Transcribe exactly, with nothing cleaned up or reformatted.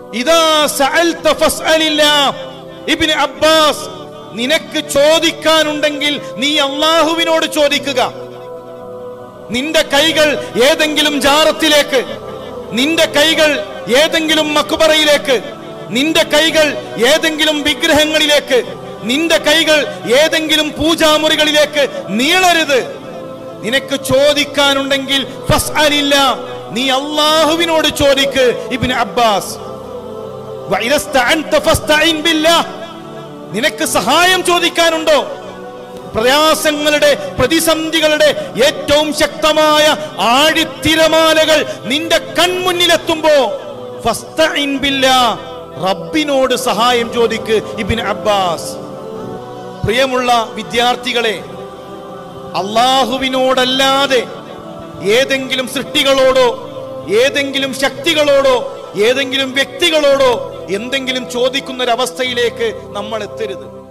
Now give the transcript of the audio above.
ഇദാ സഅൽത ഫസ്അലില്ലാഹ്. Ibn Abbas, നിനക്ക് ചോദിക്കാനുണ്ടെങ്കിൽ നീ അല്ലാഹുവിനോട് ചോദിക്കുക. നിന്റെ കൈകൾ ഏതെങ്കിലും ജാറത്തിലേക്ക്, നിന്റെ കൈകൾ ഏതെങ്കിലും മക്ബറയിലേക്ക്, നിന്റെ കൈകൾ ഏതെങ്കിലും വിഗ്രഹങ്ങളിലേക്ക്, നിന്റെ കൈകൾ ഏതെങ്കിലും പൂജാമുറികളിലേക്ക് നീളരുത്. നിനക്ക് ചോദിക്കാനുണ്ടെങ്കിൽ ഫസ്അലില്ലാഹ്, നീ അല്ലാഹുവിനോട് ചോദിക്ക്. ഇബ്നു അബ്ബാസ്, വഇദസ്തഅൻത ഫസ്തഇൻ ബില്ലാഹ്. നിനക്ക് സഹായം ചോദിക്കാനുണ്ടോ? പ്രയാസങ്ങളുടെ, പ്രതിസന്ധികളുടെ ഏറ്റവും ശക്തമായ ആഴിത്തിരമാലകൾ നിന്റെ കൺമുന്നിലെത്തുമ്പോ ഫസ്തഇൻ ബില്ലാഹ്, റബ്ബിനോട് സഹായം ചോദിക്ക്. Ibn Abbas. പ്രിയമുള്ള വിദ്യാർത്ഥികളെ, അല്ലാഹുവിനോടല്ലാതെ ഏതെങ്കിലും സൃഷ്ടികളോടോ ഏതെങ്കിലും ശക്തികളോടോ ഏതെങ്കിലും വ്യക്തികളോടോ എന്തെങ്കിലും ചോദിക്കുന്നൊരവസ്ഥയിലേക്ക് നമ്മൾ എത്തരുത്.